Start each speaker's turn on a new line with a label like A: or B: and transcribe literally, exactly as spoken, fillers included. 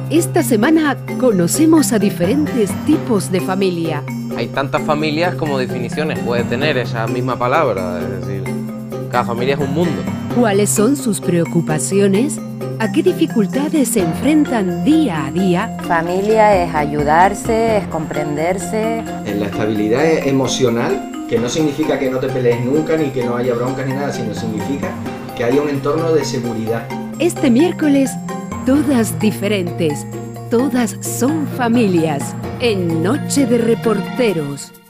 A: Esta semana conocemos a diferentes tipos de familia.
B: Hay tantas familias como definiciones puede tener esa misma palabra, es decir, cada familia es un mundo.
A: ¿Cuáles son sus preocupaciones? ¿A qué dificultades se enfrentan día a día?
C: Familia es ayudarse, es comprenderse.
D: En la estabilidad emocional, que no significa que no te pelees nunca, ni que no haya bronca ni nada, sino significa que haya un entorno de seguridad.
A: Este miércoles, todas diferentes, todas son familias, en Noche de Reporteros.